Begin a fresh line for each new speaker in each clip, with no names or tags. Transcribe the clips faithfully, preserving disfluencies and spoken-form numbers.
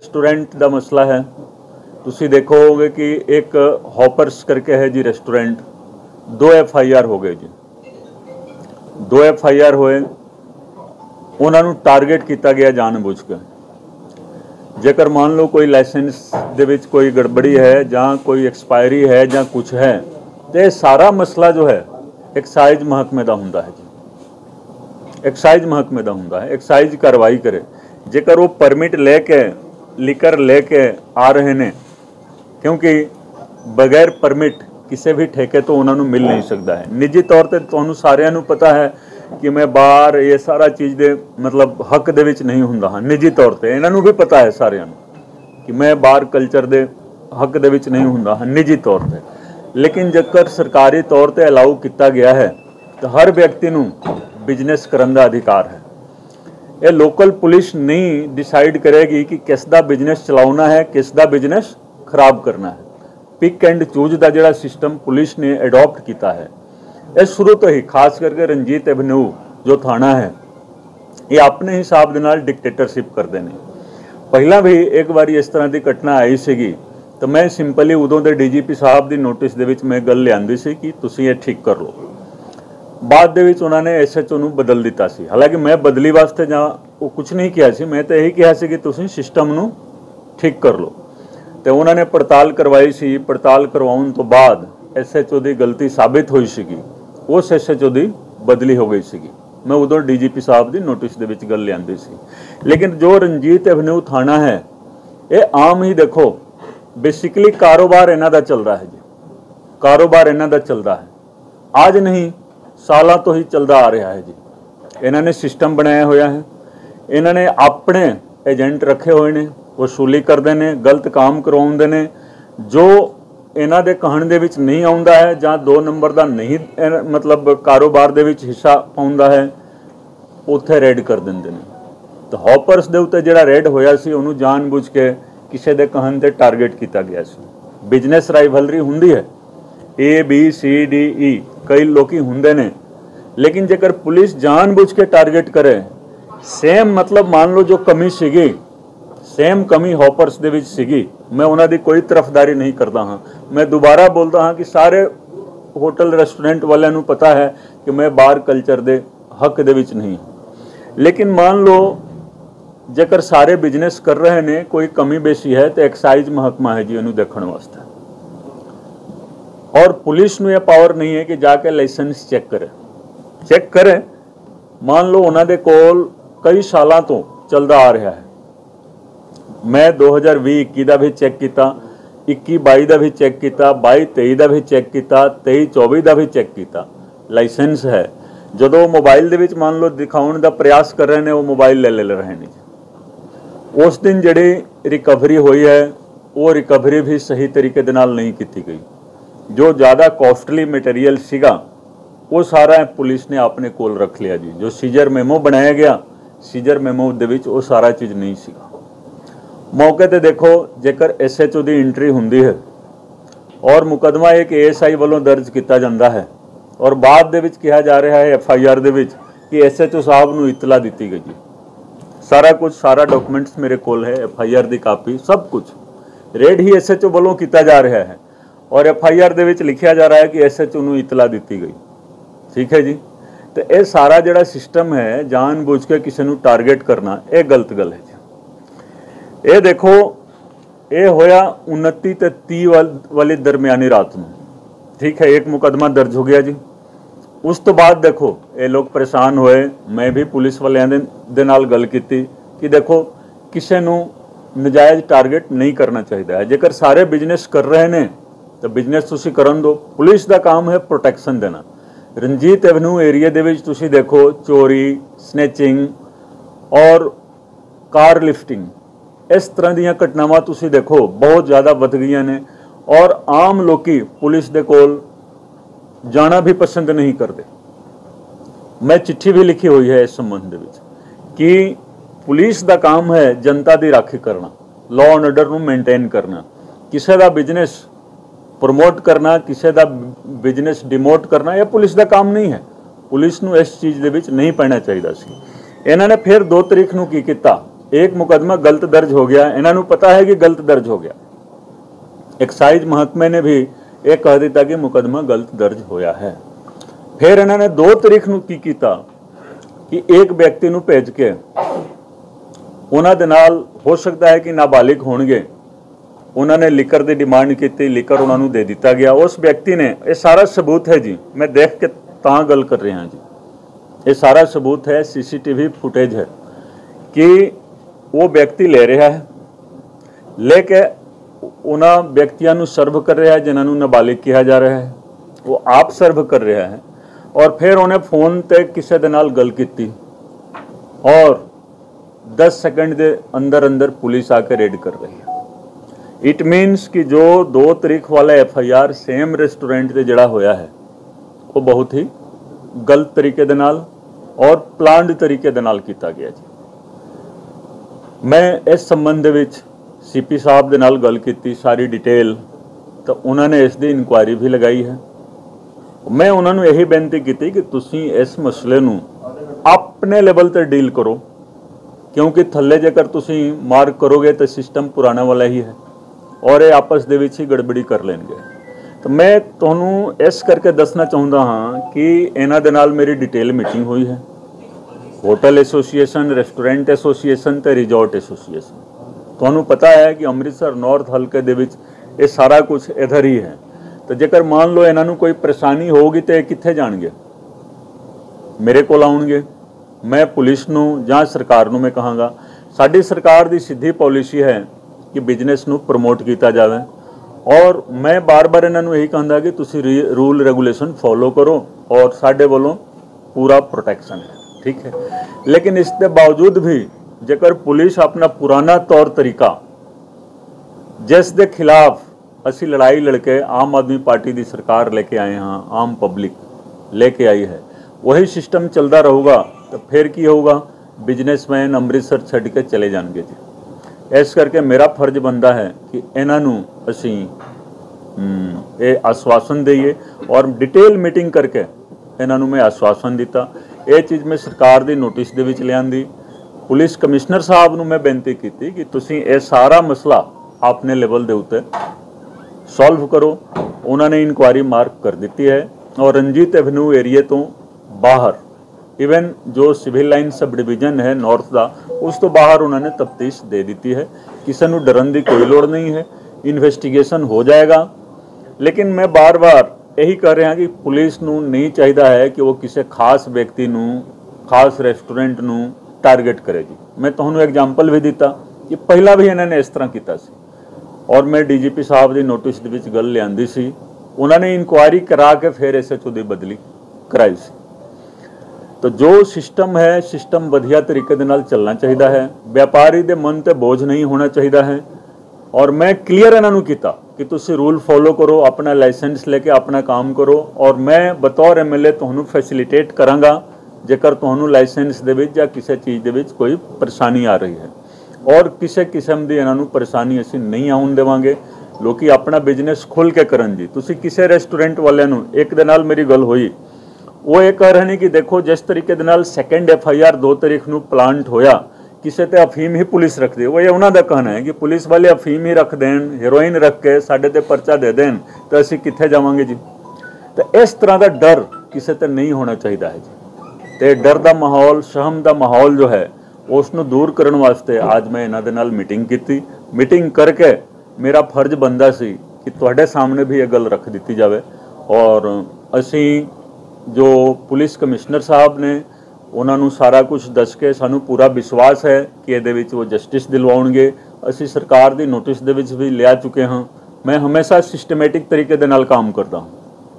Restaurant का मसला है। तुसी देखोगे कि एक हॉपर्स करके है जी रेस्टोरेंट, दो एफ आई आर हो गए जी, दो एफ आई आर होए, उन्होंने टारगेट किया गया जानबूझ के। जेकर मान लो कोई लाइसेंस दे विच कोई गड़बड़ी है जहाँ कोई एक्सपायरी है ਜਾਂ कुछ है, तो ये सारा मसला जो है एक्साइज महकमे का हुंदा है जी, एक्साइज महकमे का हुंदा है। एक्साइज कार्रवाई करे जेकर वो परमिट लेके लिकर लेके आ रहे ने, क्योंकि बगैर परमिट किसी भी ठेके तो उन्होंने मिल नहीं सकता है। निजी तौर पर तुहानू सारिਆਂ ਨੂੰ पता है कि मैं बाहर ये सारा चीज़ दे मतलब हक दे विच नहीं हुंदा हाँ। निजी तौर पर इन्हों भी पता है सारिਆਂ ਨੂੰ कि मैं बाहर कल्चर दे हक दे विच नहीं हुंदा हाँ निजी तौर पर। लेकिन जेकर सरकारी तौर पर अलाउ किया गया है तो हर व्यक्ति नू बिजनेस करने का अधिकार है। ये लोकल पुलिस नहीं डिसाइड करेगी कि किस दा बिजनेस चलाना है, किस दा बिजनेस खराब करना है। पिक एंड चूज का जोड़ा सिस्टम पुलिस ने अडॉप्ट किया है, ये शुरू तो ही खास करके रंजीत एवेन्यू जो थाना है ये अपने हिसाब के नाल डिक्टेटरशिप करते हैं। पहला भी एक बार इस तरह की घटना आई सी तो मैं सिंपली उदों के डी जी पी साहब की नोटिस दे विच मैं गल लियांदी सी कि तुसीं ये ठीक कर लो। बाद दे विच उन्होंने एस एच ओ नूं बदल दिता सी। हालांकि मैं बदली वास्ते जां वो कुछ नहीं किया सी, मैं तो यही कहा सी कि तुसीं सिस्टम नूं ठीक कर लो। तो उन्होंने पड़ताल करवाई सी। पड़ताल करवाउण तो बाद एस एच ओ की गलती साबित हुई सी, उस एस एच ओ की बदली हो गई सी। मैं उदों डी जी पी साहब की नोटिस दे विच गल लियांदी सी। लेकिन जो रंजीत एवेन्यू थाना है ये आम ही देखो बेसिकली कारोबार इन्हां दा चल रहा है जी, कारोबार इन्हां दा चलदा है आज नहीं सालों तो ही चलता आ रहा है जी। इन्होंने सिस्टम बनाया होया है, इन्होंने अपने एजेंट रखे हुए ने, वसूली करते हैं, गलत काम करवाउंदे ने, जो इन्हां दे कहण दे विच नहीं आउंदा है जां दो नंबर का नहीं मतलब कारोबार दे विच हिस्सा पाउंदा है, उत्थे रेड कर दिंदे ने। तो हॉपर्स दे उत्ते जिहड़ा रेड होया सी उहनूं जानबूझ के किसी दे कहण ते टारगेट किया गया सी। बिजनेस राइवलरी हुंदी है, A B C D E कई लोग होंगे ने, लेकिन जेकर पुलिस जानबूझ के टारगेट करे सेम मतलब मान लो जो कमी सीगी सेम कमी हॉपर्स दे विच सीगी, मैं उन्हां दी कोई तरफदारी नहीं करता हाँ। मैं दोबारा बोलता हाँ कि सारे होटल रेस्टोरेंट वालियां नूं पता है कि मैं बार कल्चर दे हक दे विच नहीं। लेकिन मान लो जेकर सारे बिजनेस कर रहे ने कोई कमी बेसी है तो एक्साइज महकमा है जी इहनूं देखण वास्ते, और पुलिस में यह पावर नहीं है कि जाके लाइसेंस चेक करे चेक करे मान लो उन्होंने दे कोल कई सालों तो चलता आ रहा है। मैं दो हज़ार भी इक्की का भी चेक किया, इक्की बाई का भी चेक किया, बाई तेई का भी चेक किया, तेई चौबी का भी चेक किया। लाइसेंस है जो मोबाइल दे विच मान लो दिखाने का प्रयास कर रहे हैं वो मोबाइल ले ले रहे हैं। उस दिन जिहड़ी रिकवरी हुई है वो रिकवरी भी सही तरीके दे नाल नहीं की गई। जो ज़्यादा कॉस्टली मटेरियल सीगा वो सारा पुलिस ने अपने कोल रख लिया जी। जो सीजर मेमो बनाया गया सीजर मेमो दे विच वो सारा चीज़ नहीं सीगा। मौके ते देखो जेकर एस एच ओ की एंट्री हुंदी है और मुकदमा एक ए एस आई वालों दर्ज किया जाता है और बाद दे विच कहा जा रहा है एफ आई आर दे विच कि एस एच ओ साहब नूं इतला दी गई जी। सारा कुछ सारा डॉक्यूमेंट्स मेरे कोल है, एफ आई आर की कापी सब कुछ। रेड ही एस एच ओ वालों किया जा रहा है और एफ आई आर दे विच लिखिया जा रहा है कि एस एच ओ नूं इतला दी गई। ठीक है जी। तो यह सारा जिहड़ा सिस्टम है जानबूझ के किसी नूं टारगेट करना यह गलत गल है जी। ये देखो ये होया उनती ते तीह वाली दरमियानी रात में, ठीक है, एक मुकदमा दर्ज हो गया जी। उस तो बाद देखो ये लोग परेशान होए, मैं भी पुलिस वालियां दे नाल गल कीती कि देखो किसी नूं नजायज़ टारगेट नहीं करना चाहिए है। जेकर सारे बिजनेस कर रहे हैं तो बिजनेस तुसीं करन दो, पुलिस का काम है प्रोटैक्शन देना। रंजीत एवेन्यू एरिया दे विच तुसीं देखो चोरी, स्नैचिंग और कार लिफ्टिंग इस तरह दीयां घटनावां तुसीं देखो बहुत ज़्यादा वध गईयां ने और आम लोकी पुलिस दे कोल जाना भी पसंद नहीं करते। मैं चिट्ठी भी लिखी हुई है इस संबंध विच कि पुलिस का काम है जनता की राखी करना, लॉ एंड ऑर्डर नूं मेनटेन करना, किसी का बिजनेस प्रमोट करना, किसी का बिजनेस डिमोट करना यह पुलिस का काम नहीं है। पुलिस नूं इस चीज़ दे विच नहीं पैना चाहिए सी। इन्होंने फिर दो तरीक नूं की किया एक मुकदमा गलत दर्ज हो गया, इन्हां नूं पता है कि गलत दर्ज हो गया। एक्साइज महकमे ने भी यह कह दिता कि मुकदमा गलत दर्ज होया है। फिर इन्होंने दो तारीख नूं की कीता कि एक व्यक्ति नूं भेज के उन्हां दे नाल हो सकता है कि नाबालिग होणगे, उन्होंने लिकर की डिमांड की, लिकर उन्होंने दे दिता गया। उस व्यक्ति ने, यह सारा सबूत है जी, मैं देख के तां गल कर रहा जी, ये सारा सबूत है, सीसीटीवी फुटेज है कि वो व्यक्ति ले रहा है, लेके उन्होंने व्यक्तियों को सर्व कर रहा है जिन्होंने नाबालिग कहा जा रहा है, वो आप सर्व कर रहा है। और फिर उन्हें फोन ते किसी दे नाल गल की और दस सेकंड के अंदर अंदर पुलिस आके रेड कर रही है। इट मीनस कि जो दो तारीख वाला F I R same restaurant से जड़ा होया है वो बहुत ही गलत तरीके दे नाल और प्लान्ड तरीके दे नाल कीता गया जी। मैं इस संबंध विच सी पी साहब दे नाल गल कीती, सारी डिटेल, तो उन्होंने इसकी इंक्वायरी भी लगाई है। मैं उन्होंने यही बेनती की कि तुसी इस मसले नूं अपने लेवल पर डील करो, क्योंकि थल्ले जेकर तुसी मार्क करोगे तो सिस्टम पुराना वाला ही है और ये आपस दे विच ही गड़बड़ी कर लेंगे। तो मैं तुहानूं इस करके दसना चाहुंदा हाँ कि इन्हां दे नाल मेरी डिटेल मीटिंग हुई है। होटल एसोसीएशन, रेस्टोरेंट एसोसीएशन ते रिजॉर्ट एसोसीएशन, तुहानूं पता है कि अमृतसर नॉर्थ हल्के दे विच ये सारा कुछ इधर ही है। तो जेकर मान लो इन्हां नूं कोई परेशानी होगी तो कित्थे जाणगे? मेरे कोल आउणगे। मैं पुलिस नूं जां सरकार नूं मैं कहांगा, साडी सरकार दी सीधी पॉलिसी है कि बिजनेस नूं प्रमोट किया जाए, और मैं बार बार इन्होंने यही कहता कि तुसी रूल रेगूलेशन फॉलो करो और साडे वालों पूरा प्रोटेक्शन है, ठीक है। लेकिन इसके बावजूद भी जेकर पुलिस अपना पुराना तौर तरीका जिस दे खिलाफ असी लड़ाई लड़के आम आदमी पार्टी की सरकार लेके आए हाँ, आम पब्लिक लेके आई है, वही सिस्टम चलता रहूगा तो फिर की होगा? बिजनेसमैन अमृतसर छड़ के चले जाएंगे जी। इस करके मेरा फर्ज बनता है कि इन्हों असी ये आश्वासन दईए और डिटेल मीटिंग करके इन्हों मैं आश्वासन दिता। ये चीज़ मैं सरकार की नोटिस दे विच लियांदी। पुलिस कमिश्नर साहब नूं मैं बेनती की कि तुसीं ये सारा मसला अपने लेवल के उत्ते सॉल्व करो। उन्होंने इंक्वायरी मार्क कर दी है और रंजीत एवेन्यू एरिए तो बाहर, इवन जो सिविल लाइन सब डिवीजन है नॉर्थ का, उस तो बाहर उन्होंने तफ्तीश दे दी है। किसी को डरन की कोई लोड़ नहीं है, इन्वेस्टिगेशन हो जाएगा। लेकिन मैं बार बार यही कह रहा कि पुलिस नूं नहीं चाहिए है कि वो किसी खास व्यक्ति नूं, खास रेस्टोरेंट नूं टारगेट करेगी। मैं तुहानूं एग्जाम्पल भी दिता कि पहला भी इन्होंने इस तरह किया सी और मैं डी जी पी साहब की नोटिस दे विच गल लियांदी सी। उन्होंने इंक्वायरी करा के फिर एस एच ओ की बदली कराई सी। तो जो सिस्टम है, सिस्टम वधिया तरीके दे नाल चलना चाहिए है। व्यापारी दे मन ते बोझ नहीं होना चाहिए है। और मैं क्लीयर इन्होंने किया कि तुसी रूल फॉलो करो, अपना लाइसेंस लेके अपना काम करो, और मैं बतौर एम एल ए तुहानूं फैसिलिटेट करांगा जेकर तुहानूं लाइसेंस दे विच या किसी चीज़ दे विच कोई परेशानी आ रही है। और किसी किस्म की इन्हों परेशानी असीं नहीं आउण देवांगे। लोग अपना बिजनेस खुल के करन जी। तुसी किसी रेस्टोरेंट वाले नूं, एक दे नाल मेरी गल हुई, वो ये कह रहे हैं कि देखो जिस तरीके दे नाल सैकेंड एफ आई आर दो तारीख नूं प्लांट होया, किसी ते अफीम ही पुलिस रख दे। वो ये उन्हों का कहना है कि पुलिस वाले अफीम ही रख देन, हेरोइन रख के साडे ते परचा दे देन तो असीं कित्थे जावांगे जी। तो इस तरह का डर किसी ते नहीं होना चाहिए है जी। तो डर का माहौल, सहम का माहौल जो है उसनूं दूर करने वास्ते आज मैं इन्हां दे नाल मीटिंग की। मीटिंग करके मेरा फर्ज बनता सी कि तुहाडे सामने भी ये गल रख दी जाए। और असीं जो पुलिस कमिश्नर साहब ने उन्होंने सारा कुछ दस के सानू पूरा विश्वास है कि ये वो जस्टिस दिलवाउणगे। असी सरकार की नोटिस दे विच भी लिया चुके हाँ। मैं हमेशा सिस्टमैटिक तरीके दे नाल काम करता हूँ।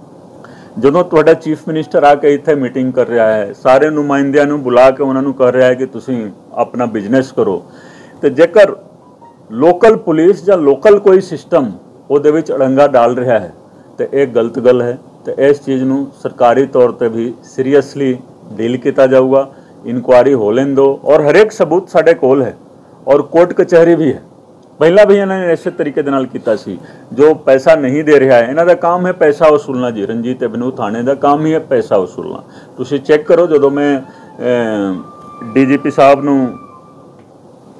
जदों तुहाडा चीफ मिनिस्टर आके इत्थे मीटिंग कर रहा है, सारे नुमाइंदियां नूं बुला के उन्होंने कह रहा है कि तुसीं अपना बिजनेस करो, तो जेकर लोकल पुलिस या लोकल कोई सिस्टम उहदे विच अड़ंगा डाल रहा है तो यह गलत गल है। तो इस चीज़ नूं सरकारी तौर पर भी सीरीयसली डील किया जाऊगा। इंक्वायरी हो लें दो और हरेक सबूत साडे कोल है और कोर्ट कचहरी भी है। पहला भी इन्होंने इस तरीके दे नाल कीता सी। जो पैसा नहीं दे रहा है, इन्हां दा काम है पैसा वसूलना जी। रंजीत एवेन्यू थाने का काम ही है पैसा वसूलना। तुसीं चेक करो, जो मैं डी जी पी साहब नूं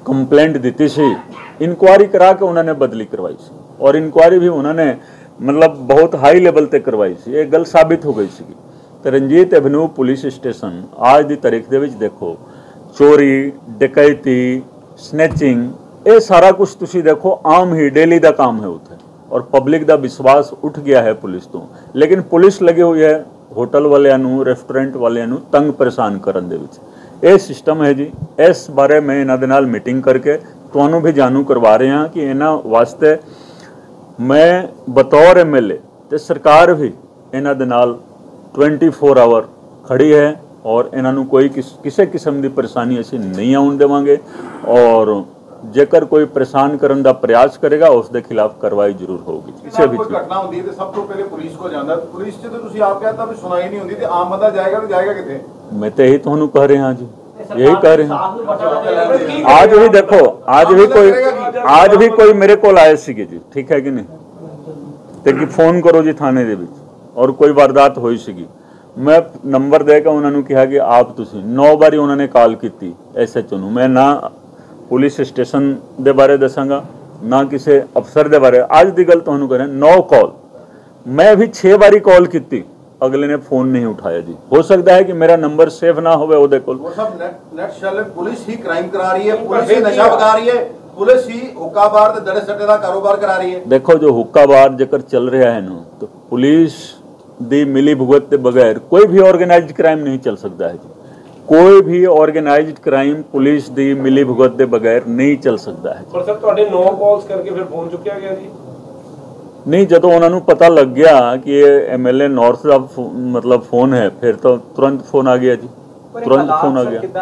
ਕੰਪਲੇਂਟ ਦਿੱਤੀ ਸੀ, ਇਨਕੁਆਰੀ ਕਰਾ ਕੇ ਉਹਨਾਂ ਨੇ ਬਦਲੀ ਕਰਵਾਈ ਸੀ ਔਰ ਇਨਕੁਆਰੀ ਵੀ ਉਹਨਾਂ ਨੇ ਮਤਲਬ ਬਹੁਤ ਹਾਈ ਲੈਵਲ ਤੇ ਕਰਵਾਈ ਸੀ। ਇਹ ਗੱਲ ਸਾਬਿਤ ਹੋ ਗਈ ਸੀ। ਤੇ ਰਣਜੀਤ ਐਵਨਿਊ ਪੁਲਿਸ ਸਟੇਸ਼ਨ ਅੱਜ ਦੀ ਤਾਰੀਖ ਦੇ ਵਿੱਚ ਦੇਖੋ, ਚੋਰੀ, ਡਕੈਤੀ, ਸਨੈਚਿੰਗ, ਇਹ ਸਾਰਾ ਕੁਝ ਤੁਸੀਂ ਦੇਖੋ ਆਮ ਹੀ ਡੇਲੀ ਦਾ ਕੰਮ ਹੈ ਉੱਥੇ ਔਰ ਪਬਲਿਕ ਦਾ ਵਿਸ਼ਵਾਸ ਉੱਠ ਗਿਆ ਹੈ ਪੁਲਿਸ ਤੋਂ। ਲੇਕਿਨ ਪੁਲਿਸ ਲੱਗੀ ਹੋਈ ਹੈ ਹੋਟਲ ਵਾਲਿਆਂ ਨੂੰ, ਰੈਸਟੋਰੈਂਟ ਵਾਲਿਆਂ ਨੂੰ ਤੰਗ ਪਰੇਸ਼ਾਨ ਕਰਨ ਦੇ ਵਿੱਚ। ਇਹ ਸਿਸਟਮ ਹੈ ਜੀ। ਇਸ ਬਾਰੇ ਮੈਂ ਇਹਨਾਂ ਦੇ ਨਾਲ ਮੀਟਿੰਗ ਕਰਕੇ ਤੁਹਾਨੂੰ ਵੀ ਜਾਣੂ ਕਰਵਾ ਰਹੇ ਹਾਂ ਕਿ ਇਹਨਾਂ ਵਾਸਤੇ ਮੈਂ ਬਤੌਰ ਐਮ ਐਲ ਏ ਤੇ ਸਰਕਾਰ ਵੀ ਇਹਨਾਂ ਦੇ ਨਾਲ ट्वेंटी फोर आवर खड़ी है और इन्हों कोई किस, किसी किस्म की परेशानी असी नहीं आउन देवांगे और जेकर कोई परेशान करने का प्रयास करेगा उसके खिलाफ कार्रवाई जरूर होगी।
किसी भी घटना होती है तो सब तो पहले पुलिस को जाना, पुलिस से तो तुसी आप कहता भी सुनाई नहीं होती तो आम बंदा जाएगा तो जाएगा किथे? मैं तो यही तुहानू कह रहे हाँ जी, यही कह रहे हैं। आज भी देखो, आज भी कोई आज भी कोई मेरे को आए सी जी, ठीक है कि नहीं, तो कि फोन करो जी थाने दे विच और कोई वारदात होई सी, मैं नंबर दे के उन्होंने कहा कि आप तुसी नौ बारी उन्होंने कॉल की एस एच ओ नूं। मैं ना पुलिस स्टेशन दे बारे दसांगा ना किसी अफसर दे बारे। अज की गल तुहानूं करें, नौ कॉल मैं भी छे बारी कॉल की, अगले ने फोन नहीं उठाया जी। हो सकता है कि मेरा नंबर सेव ना होवे ओदे कोल। वो सब नेट नेट शैल पुलिस ही क्राइम करा रही है, पुलिस ही नशा बका रही है, पुलिस ही हुक्का बार ते दड़े सट्टे दा कारोबार करा रही है। देखो जो हुक्का बार जेकर चल रहा है ना, तो पुलिस दी मिली भुगत के बगैर कोई भी ऑर्गेनाइज्ड क्राइम नहीं चल सकता है जी। कोई भी ऑर्गेनाइज्ड क्राइम पुलिस दी मिली भुगत के बगैर नहीं चल सकता है।
पर सर तुहाडे नौ कॉल्स करके फिर फोन चुक्या गया जी?
नहीं, जदों उन्होंने पता लग गया कि ये एम एल ए नॉर्थ का मतलब फोन है, फिर तो तुरंत फोन आ गया जी, तुरंत फोन आ गया।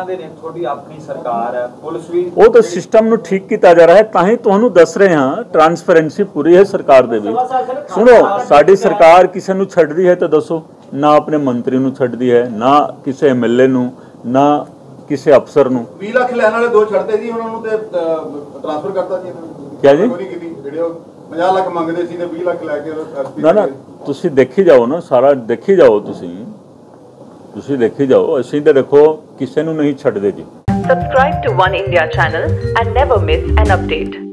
वो तो सिस्टम ਨੂੰ ठीक किया जा रहा है, ਤਾਂ ਹੀ ਤੁਹਾਨੂੰ ਦੱਸ ਰਹੇ ਹਾਂ ਟ੍ਰਾਂਸਪੇਰੈਂਸੀ ਪੂਰੀ ਹੈ ਸਰਕਾਰ ਦੇ ਵਿੱਚ। ਸੁਣੋ, ਸਾਡੀ ਸਰਕਾਰ ਕਿਸੇ ਨੂੰ ਛੱਡਦੀ ਹੈ ਤਾਂ ਦੱਸੋ, ਨਾ ਆਪਣੇ ਮੰਤਰੀ ਨੂੰ ਛੱਡਦੀ ਹੈ, ਨਾ ਕਿਸੇ ਐਮ ਐਲ ਏ ਨੂੰ, ਨਾ ਕਿਸੇ ਅਫਸਰ ਨੂੰ। ਵੀਹ ਲੱਖ ਲੈਣ ਵਾਲੇ ਦੋ ਛੱਡਦੇ ਜੀ, ਉਹਨਾਂ ਨੂੰ ਤੇ ਟ੍ਰਾਂਸਫਰ ਕਰਤਾ ਜੀ। ਕਿਆ ਜੀ? ਜਿਹੜੇ ਪੰਜਾਹ ਲੱਖ ਮੰਗਦੇ ਸੀ ਤੇ ਵੀਹ ਲੱਖ ਲੈ ਕੇ। ਨਾ ਨਾ, ਤੁਸੀਂ ਦੇਖੀ ਜਾਓ ਨਾ, ਸਾਰਾ ਦੇਖੀ ਜਾਓ ਤੁਸੀਂ ਤੁਸੀਂ ਦੇਖੀ ਜਾਓ। ਅਸੀਂ ਤਾਂ ਦੇਖੋ ਕਿਸੇ ਨੂੰ ਨਹੀਂ ਛੱਡਦੇ ਜੀ।
Subscribe to One India channel and never miss an update.